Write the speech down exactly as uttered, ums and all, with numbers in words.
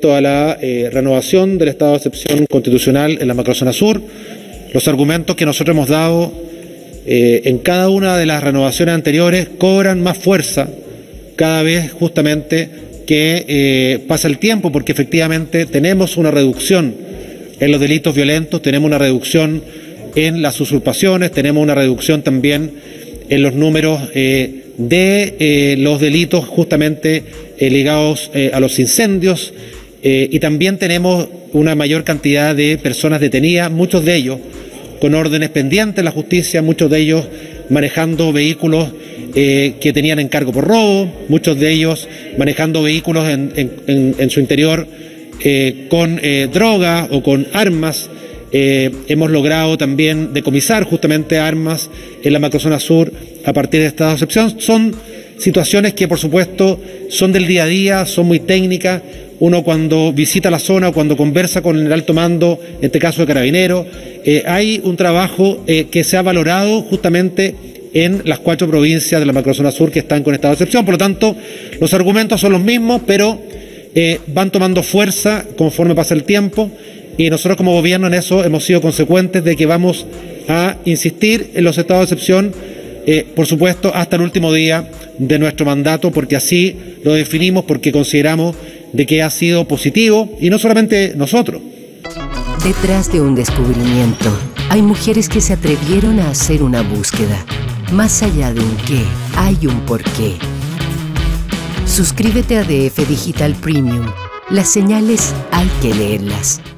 a la eh, renovación del estado de excepción constitucional en la macrozona sur. Los argumentos que nosotros hemos dado eh, en cada una de las renovaciones anteriores cobran más fuerza cada vez justamente que eh, pasa el tiempo, porque efectivamente tenemos una reducción en los delitos violentos, tenemos una reducción en las usurpaciones, tenemos una reducción también en los números eh, de eh, los delitos justamente eh, ligados eh, a los incendios, eh, y también tenemos una mayor cantidad de personas detenidas, muchos de ellos con órdenes pendientes en la justicia, muchos de ellos manejando vehículos eh, que tenían encargo por robo, muchos de ellos manejando vehículos en, en, en, en su interior eh, con eh, droga o con armas. Eh, hemos logrado también decomisar justamente armas en la macrozona sur a partir de estado de excepción. Son situaciones que por supuesto son del día a día, son muy técnicas. Uno cuando visita la zona o cuando conversa con el alto mando, en este caso de Carabineros, eh, hay un trabajo eh, que se ha valorado justamente en las cuatro provincias de la macrozona sur que están con estado de excepción. Por lo tanto, los argumentos son los mismos, pero eh, van tomando fuerza conforme pasa el tiempo, y nosotros como gobierno en eso hemos sido consecuentes de que vamos a insistir en los estados de excepción, eh, por supuesto, hasta el último día de nuestro mandato, porque así lo definimos, porque consideramos de que ha sido positivo, y no solamente nosotros. Detrás de un descubrimiento, hay mujeres que se atrevieron a hacer una búsqueda. Más allá de un qué, hay un porqué. Suscríbete a D F Digital Premium. Las señales hay que leerlas.